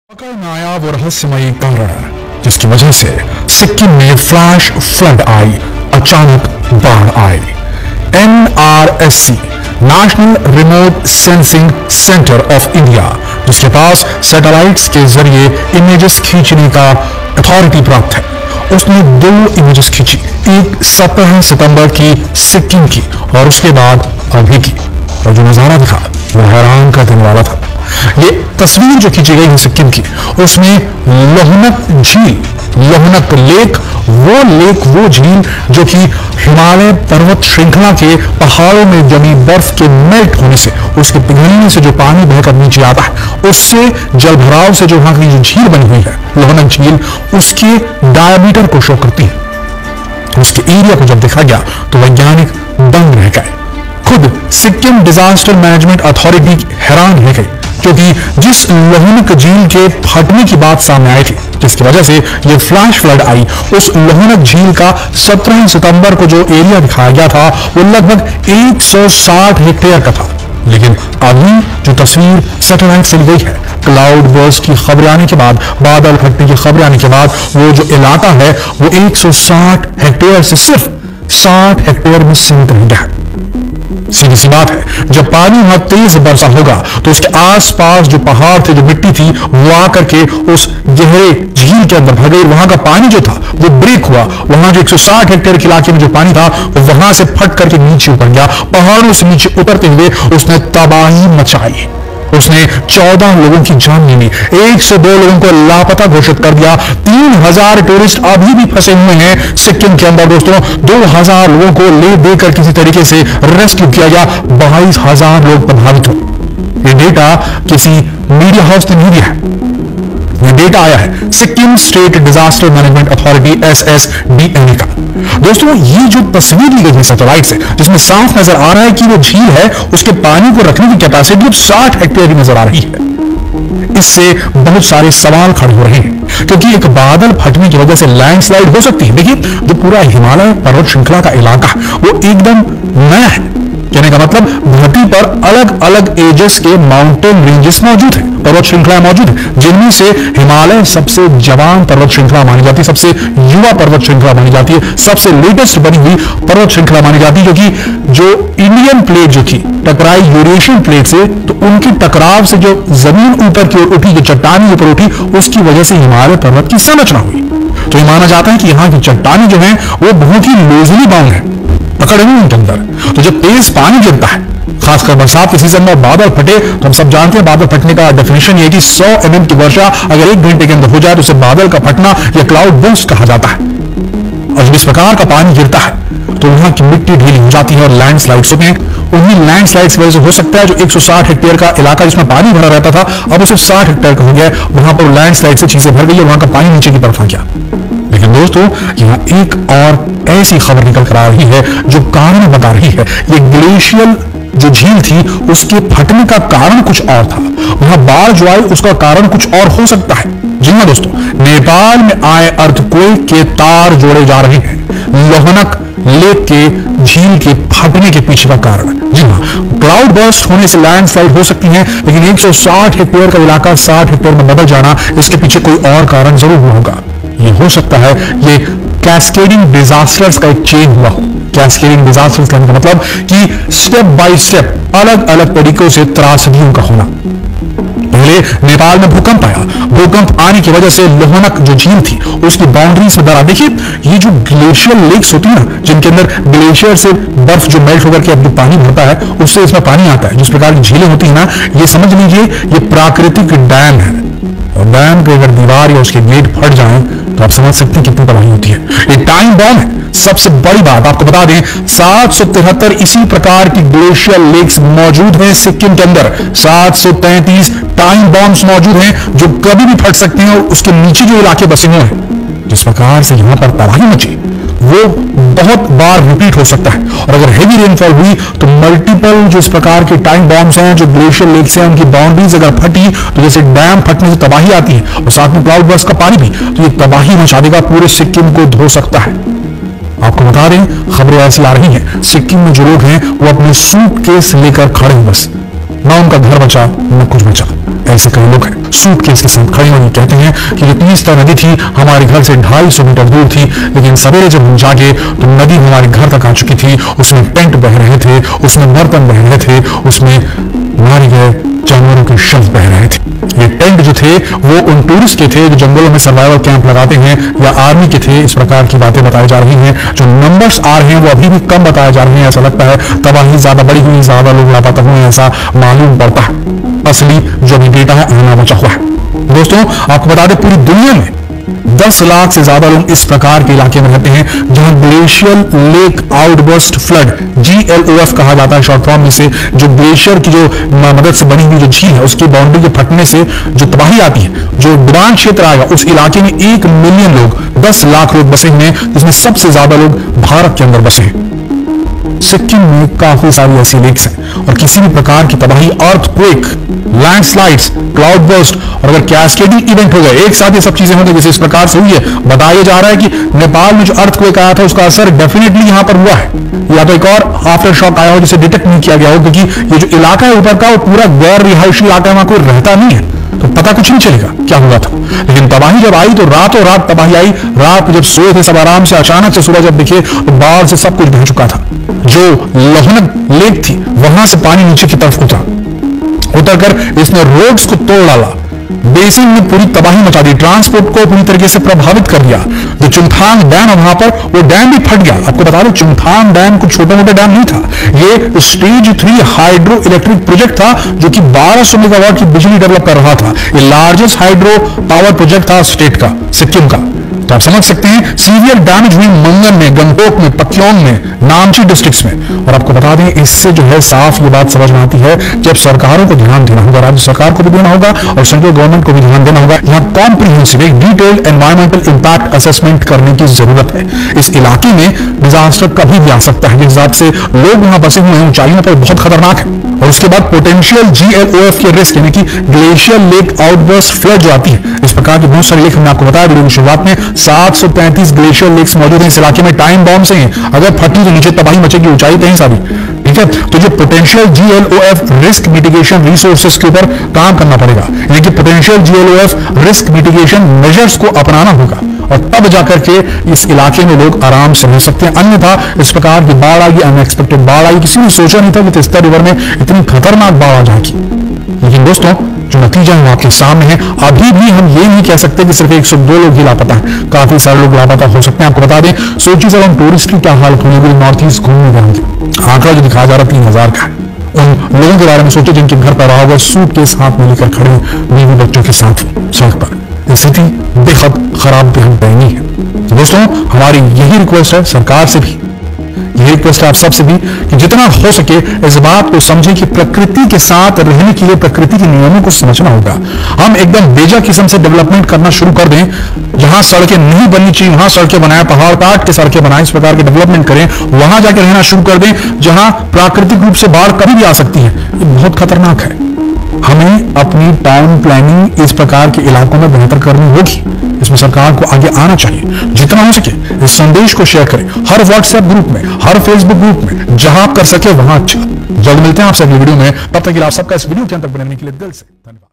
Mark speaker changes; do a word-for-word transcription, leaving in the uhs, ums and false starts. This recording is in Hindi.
Speaker 1: नायाब और रहस्यमयी कारण जिसकी वजह से सिक्किम में फ्लैश फ्लड आई, अचानक बाढ़ आई। N R S C national remote sensing centre of India, जिसके पास सैटेलाइट्स के जरिए इमेजेस खींचने का अथॉरिटी प्राप्त है, उसने दो इमेजेस खींची, एक सत्रह सितंबर की सिक्किम की और उसके बाद अभी की, और जो नजारा दिखा वो हैरान कर देने वाला था। ये तस्वीर जो खींची गई है सिक्किम की, उसमें लोहनक झील, लोहनक लेक, वो लेक वो झील जो कि हिमालय पर्वत श्रृंखला के पहाड़ों में जमी बर्फ के मेल्ट होने से, उसके पिघलने से जो पानी बहकर नीचे आता है, उससे जल भराव से जो वहां की जो झील बनी हुई है लोहनक झील, उसके डायमीटर को शो करती है। उसके एरिया को जब देखा गया तो वैज्ञानिक दंग रह गए। खुद सिक्किम डिजास्टर मैनेजमेंट अथॉरिटी हैरान रह गई, क्योंकि जिस लोहनक झील के फटने की बात सामने आई थी, जिसकी वजह से ये फ्लैश फ्लड आई, उस लोहनक झील का सत्रह सितंबर को जो एरिया दिखाया गया था वो लगभग एक सौ साठ हेक्टेयर का था। लेकिन अभी जो तस्वीर सैटेलाइट से ली गई है, क्लाउड बर्स्ट की खबरें आने के बाद, बादल फटने की खबरें आने के बाद, वो जो इलाका है वो एक सौ साठ हेक्टेयर से सिर्फ साठ हेक्टेयर में सीमित रह गया। सीधी सी बात है, जब पानी वहां तेज बरसा होगा तो उसके आसपास जो पहाड़ थे, जो मिट्टी थी, वो आकर के उस गहरे झील के अंदर भर गई। वहां का पानी जो था वो ब्रेक हुआ, वहां जो एक सौ साठ हेक्टेयर के इलाके में जो पानी था वो वहां से फट करके नीचे उतर गया। पहाड़ों से नीचे उतरते हुए उसने तबाही मचाई, उसने चौदह लोगों की जान ले ली, एक सौ दो लोगों को लापता घोषित कर दिया, तीन हजार टूरिस्ट अभी भी फंसे हुए हैं सिक्किम के अंदर। दोस्तों, दो हजार लोगों को ले देकर किसी तरीके से रेस्क्यू किया गया, बाईस हजार लोग प्रभावित हुए। ये डेटा किसी मीडिया हाउस ने नहीं दिया है, ये डेटा आया है Sikkim state disaster management authority S S D M A का। दोस्तों, ये जो तस्वीर ली गई है सैटेलाइट से, जिसमें साफ नजर आ रहा है कि वो झील है, उसके पानी को रखने की कैपेसिटी अब साठ हेक्टेयर की नजर आ रही है। इससे बहुत सारे सवाल खड़े हो रहे हैं, क्योंकि एक बादल फटने की वजह से लैंडस्लाइड हो सकती है। देखिए, जो पूरा हिमालय पर्वत श्रृंखला का इलाका वो एकदम नया है, कहने का मतलब धरती पर अलग अलग एजेस के माउंटेन रेंजेस मौजूद है, पर्वत श्रृंखलाएं मौजूद है, जिनमें से हिमालय सबसे जवान पर्वत श्रृंखला मानी जाती है, सबसे युवा पर्वत श्रृंखला मानी जाती है, सबसे लेटेस्ट बनी हुई पर्वत श्रृंखला मानी जाती है, क्योंकि जो इंडियन प्लेट जो थी टकराई यूरेशियन प्लेट से, तो उनकी टकराव से जो जमीन ऊपर की ओर उठी, जो चट्टानी ऊपर उठी, उसकी वजह से हिमालय पर्वत की संरचना हुई। तो ये माना जाता है कि यहाँ की चट्टानी जो है वो बहुत ही लूजली बाउंड है, पकड़े हुए उनके अंदर। तो जब तेज पानी गिरता है, खासकर बरसात के सीजन में बादल फटे, तो हम सब जानते हैं बादल फटने का डेफिनेशन ये है कि सौ एम एम की वर्षा अगर एक घंटे के अंदर हो जाए तो उसे बादल का फटना या क्लाउड बर्स्ट कहा जाता है। और जब इस प्रकार का पानी गिरता है तो वहां की मिट्टी ढीली हो जाती है और लैंडस्लाइड्स होते हैं। उन्हीं लैंडस्लाइड्स की वजह से हो सकता है जो एक सौ साठ हेक्टेयर का इलाका जिसमें पानी भरा रहता था, अब उसे साठ हेक्टेयर का हो गया, वहां पर लैंडस्लाइड से चीजें भर गई और वहां का पानी नीचे की तरफ आ गया। लेकिन दोस्तों, यहाँ एक और ऐसी खबर निकल कर आ रही है जो कारण बता रही है, ये ग्लेशियल जो झील थी उसके फटने का कारण कुछ और था, वहां बाढ़ जो आई उसका कारण कुछ और हो सकता है। जी हाँ दोस्तों, नेपाल में आए अर्थक्वेक के तार जोड़े जा रहे हैं लोहनक लेक के झील के फटने के पीछे का कारण। जी हाँ, क्लाउड बर्स्ट होने से लैंडस्लाइड हो सकती है, लेकिन एक सौ साठ हेक्टेयर का इलाका साठ हेक्टेयर में बदल जाना, इसके पीछे कोई और कारण जरूर हुआ होगा। ये हो सकता है ये कैस्केडिंग डिजास्टर्स का एक चेन हुआ हो। कैस्केडिंग डिजास्टर्स कहने का मतलब कि स्टेप बाय स्टेप अलग अलग तरीकों से त्रासदियों का होना। पहले नेपाल में भूकंप आया, भूकंप आने की वजह से लोहनक जो झील थी उसकी बाउंड्रीज में दरार। देखिए, ये जो ग्लेशियल लेक्स होती है ना, जिनके अंदर ग्लेशियर से बर्फ जो मेल्ट होकर के अब जो पानी भरता है उससे इसमें पानी आता है, जिस प्रकार की झीलें होती है ना, ये समझ लीजिए ये प्राकृतिक डैम है। और डैम की अगर दीवार या उसके गेट फट जाएं तो आप समझ सकते हैं कितनी तबाही होती है। ये टाइम बॉम्ब है। सबसे बड़ी बात आपको बता दें, सात सौ तिहत्तर इसी प्रकार की ग्लेशियल लेक्स मौजूद हैं सिक्किम के अंदर। सात सौ तैंतीस टाइम बॉम्ब्स मौजूद हैं जो कभी भी फट सकते हैं, और उसके नीचे जो इलाके बसे हुए हैं, जिस प्रकार से यहां पर तबाही मची वो बहुत बार रिपीट हो सकता है। और अगर हेवी रेनफॉल हुई तो मल्टीपल जो इस प्रकार के टाइम बॉम्ब्स हैं, जो ग्लेशियल लेक्स हैं, उनकी बाउंड्रीज अगर फटी तो जैसे डैम फटने से तबाही आती है और साथ में क्लाउड बर्स्ट का पानी भी, तो ये तबाही मचा देगा, पूरे सिक्किम को धो सकता है। आपको बता दें, खबरें ऐसी आ रही हैं सिक्किम में जो लोग हैं वो अपने सूटकेस लेकर खड़े हैं, बस ना उनका घर बचा न कुछ बचा। ऐसे कई लोग हैं सूटकेस के साथ खड़े हुए कहते हैं कि जो तीस्ता नदी थी हमारे घर से ढाई सौ मीटर दूर थी, लेकिन सवेरे जब हम जागे तो नदी हमारे घर तक आ चुकी थी। उसमें टेंट बह रहे थे, उसमें बर्तन बह रहे थे, उसमें मारे गए जानवरों के शव बह रहे थे। ये टेंट जो थे वो उन टूरिस्ट के थे जो जंगलों में सर्वाइवल कैंप लगाते हैं, या आर्मी के थे। इस प्रकार की बातें बताई जा रही हैं। जो नंबर्स आ रहे हैं वो अभी भी कम बताए जा रहे हैं। ऐसा लगता है तबाही ज्यादा बड़ी हुई, ज्यादा लोग लापता हुए, ऐसा मालूम पड़ता है। असली जो भी डेटा है आना बचा हुआ है। दोस्तों आपको बता दें पूरी दुनिया में दस लाख से ज्यादा लोग इस प्रकार के इलाके में रहते हैं जहां glacial lake outburst flood, G L O F कहा जाता है शॉर्ट फॉर्म में से, जो ग्लेशियर की जो मदद से बनी हुई जो झील है उसकी बाउंड्री के फटने से जो तबाही आती है, जो डुबान क्षेत्र आएगा उस इलाके में एक मिलियन लोग, दस लाख लोग बसे हुए हैं, जिसमें सबसे ज्यादा लोग भारत के अंदर बसे हैं। सिक्किम में काफी सारी ऐसी लेक्स हैं और किसी भी प्रकार की तबाही, अर्थक्वेक, लैंडस्लाइड्स, क्लाउड बर्स्ट और अगर कैस्केडिंग इवेंट हो गए एक साथ, ये सब चीजें होंगी जैसे इस प्रकार से हुई है। बताया जा रहा है कि नेपाल में जो अर्थक्वेक आया था उसका असर डेफिनेटली यहां पर हुआ है, या तो एक और आफ्टर शॉक आया हो जिसे डिटेक्ट नहीं किया गया हो, क्योंकि ये जो इलाका है ऊपर का वो पूरा गैर रिहायशी इलाका है, वहां कोई रहता नहीं है, तो पता कुछ नहीं चलेगा क्या हुआ था। लेकिन तबाही जब आई तो रातों रात तबाही आई। रात को जब सोए थे सब आराम से, अचानक से सुबह जब दिखे तो बाढ़ से सब कुछ बह चुका था। जो लोहनक लेक थी वहां से पानी नीचे की तरफ उतरा, उतरकर इसने रोड्स को तोड़ डाला, बेसिन में पूरी तबाही मचा दी, ट्रांसपोर्ट को पूरी तरीके से प्रभावित कर दिया। जो चुंगथांग डैम है वहां पर वो डैम भी फट गया। आपको बता दें चुंगथांग डैम कुछ छोटा मोटा डैम नहीं था, ये stage three hydroelectric project था जो कि बारह सौ मेगावाट की बिजली डेवलप कर रहा था। ये लार्जेस्ट हाइड्रो पावर प्रोजेक्ट था स्टेट का, सिक्किम का। तो आप समझ सकते हैं सीवियर डैमेज हुई मंगन में, गंगटोक में, पक्योंग में, नामची डिस्ट्रिक्ट्स में। और आपको बता दें इससे जो है साफ ये बात समझ में आती है कि अब सरकारों को ध्यान देना होगा, राज्य सरकार को भी देना होगा और सेंट्रल गवर्नमेंट को भी ध्यान देना होगा। यहाँ कॉम्प्रिहेंसिव एक डिटेल्ड एनवायरमेंटल इंपैक्ट असेसमेंट करने की जरूरत है। इस इलाके में डिजास्टर कभी भी आ सकता है, जिस हिसाब से लोग वहां बसे हुए हैं ऊंचाइयों पर बहुत खतरनाक है। और उसके बाद potential G L O F के रिस्क यानी कि ग्लेशियल लेक आउटबर्स्ट फ्लड जो आती है, इस प्रकार की बहुत सारी लेक हमने आपको बताया वीडियो की शुरुआत में। सात सौ पैंतीस ग्लेशियर लेक्स मौजूद हैं इस इलाके में, टाइम बॉम्ब से हैं, अगर फटी तो नीचे तबाही मचेगी, ऊंचाई कहीं सा भी, ठीक है। तो जो potential G L O F risk mitigation resources के ऊपर काम करना पड़ेगा, यानी कि potential G L O F risk mitigation measures को अपनाना होगा और तब जाकर के इस इलाके में लोग आराम से रह सकते हैं। अन्यथा इस प्रकार की बाढ़ आएगी, अनएक्सपेक्टेड बाढ़ आएगी, किसी ने सोचा नहीं था कि तिस्ता रिवर में इतनी खतरनाक बाढ़ आ जाएगी। लेकिन दोस्तों जो नतीजा है वो आपके सामने है। अभी भी हम ये नहीं कह सकते कि सिर्फ एक सौ दो लोग ही लापता हैं, काफी सारे लोग लापता हो सकते हैं। आपको बता दें सोचिए जब हम टूरिस्ट की क्या हालत होगी, नॉर्थ ईस्ट घूमने जाएंगे, आंकड़ा जो दिखाया जा रहा है तीन हजार का है, उन लोगों के बारे में सोचिए जिनके घर पर रहा होगा सूट के साथ में लेकर खड़े बीवी बच्चों के साथ सड़क पर। स्थिति बेहद खराब, बेहद दयनीय है। तो दोस्तों हमारी यही रिक्वेस्ट है सरकार से भी, यही रिक्वेस्ट है आप सबसे भी कि जितना हो सके इस बात को समझें कि प्रकृति के साथ रहने के लिए प्रकृति के नियमों को समझना होगा। हम एकदम बेजा किस्म से डेवलपमेंट करना शुरू कर दें, जहां सड़कें नहीं बननी चाहिए वहां सड़कें बनाएं, पहाड़ काट के सड़कें बनाएं, इस प्रकार के डेवलपमेंट करें, वहां जाकर रहना शुरू कर दें जहां प्राकृतिक रूप से बाढ़ कभी भी आ सकती है, ये बहुत खतरनाक है। हमें अपनी टाउन प्लानिंग इस प्रकार के इलाकों में बेहतर करनी होगी, इसमें सरकार को आगे आना चाहिए। जितना हो सके इस संदेश को शेयर करें, हर व्हाट्सएप ग्रुप में, हर फेसबुक ग्रुप में, जहां आप कर सके वहां अच्छा। जल्द मिलते हैं आपसे अगली वीडियो में, तब तक के लिए आप सबका इस वीडियो के अंत तक बनने के लिए दिल से धन्यवाद।